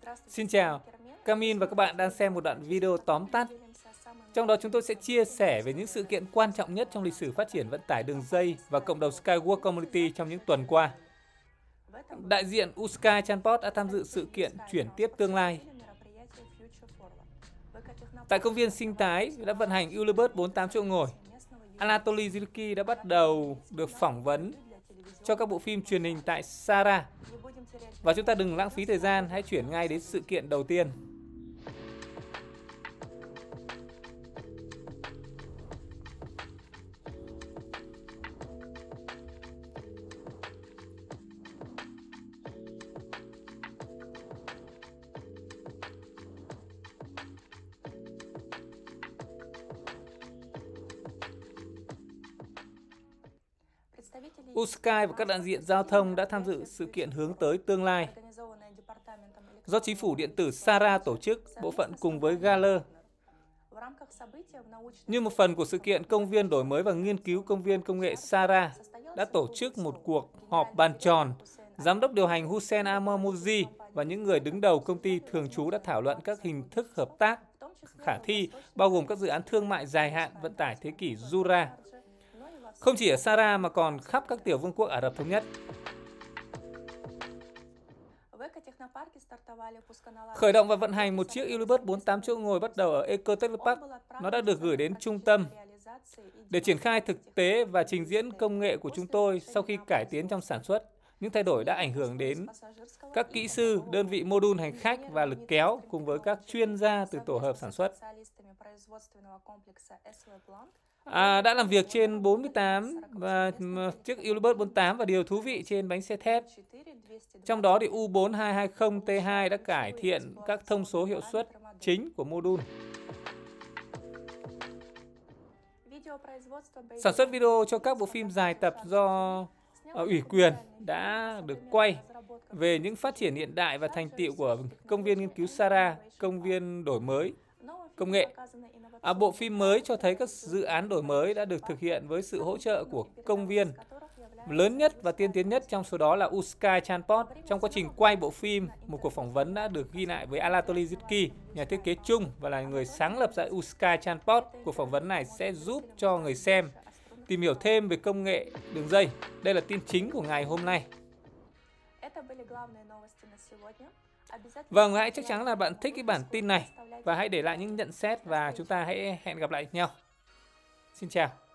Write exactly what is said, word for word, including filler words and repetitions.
Xin chào, Camin và các bạn đang xem một đoạn video tóm tắt. Trong đó chúng tôi sẽ chia sẻ về những sự kiện quan trọng nhất trong lịch sử phát triển vận tải đường dây và cộng đồng Skywalk Community trong những tuần qua. Đại diện Uskai Transport đã tham dự sự kiện chuyển tiếp tương lai. Tại công viên sinh thái đã vận hành Ulybus bốn mươi tám chỗ ngồi. Anatoly Zilki đã bắt đầu được phỏng vấn cho các bộ phim truyền hình tại Sara. Và chúng ta đừng lãng phí thời gian, hãy chuyển ngay đến sự kiện đầu tiên. Uskai và các đại diện giao thông đã tham dự sự kiện hướng tới tương lai do chính phủ điện tử Sara tổ chức, bộ phận cùng với Galer. Như một phần của sự kiện, công viên đổi mới và nghiên cứu công viên công nghệ Sara đã tổ chức một cuộc họp bàn tròn. Giám đốc điều hành Hussein Amamouzi và những người đứng đầu công ty thường trú đã thảo luận các hình thức hợp tác khả thi, bao gồm các dự án thương mại dài hạn vận tải thế kỷ Jura. Không chỉ ở Sara mà còn khắp các tiểu vương quốc Ả Rập Thống Nhất. Khởi động và vận hành một chiếc Ulybus bốn mươi tám chỗ ngồi bắt đầu ở Ecotech Park. Nó đã được gửi đến trung tâm để triển khai thực tế và trình diễn công nghệ của chúng tôi sau khi cải tiến trong sản xuất. Những thay đổi đã ảnh hưởng đến các kỹ sư, đơn vị mô đun hành khách và lực kéo cùng với các chuyên gia từ tổ hợp sản xuất. À, đã làm việc trên bốn mươi tám và chiếc Ulybus bốn mươi tám và điều thú vị trên bánh xe thép. Trong đó thì U bốn hai hai không T hai đã cải thiện các thông số hiệu suất chính của mô đun. Sản xuất video cho các bộ phim dài tập do ủy quyền đã được quay về những phát triển hiện đại và thành tựu của công viên nghiên cứu Sara, công viên đổi mới công nghệ. À, bộ phim mới cho thấy các dự án đổi mới đã được thực hiện với sự hỗ trợ của công viên. Lớn nhất và tiên tiến nhất trong số đó là Uskai Transport. Trong quá trình quay bộ phim, một cuộc phỏng vấn đã được ghi lại với Anatoly Zilki, nhà thiết kế chung và là người sáng lập ra Uskai Transport. Cuộc phỏng vấn này sẽ giúp cho người xem tìm hiểu thêm về công nghệ đường dây. Đây là tin chính của ngày hôm nay. Vâng, hãy chắc chắn là bạn thích cái bản tin này và hãy để lại những nhận xét và chúng ta hãy hẹn gặp lại nhau. Xin chào.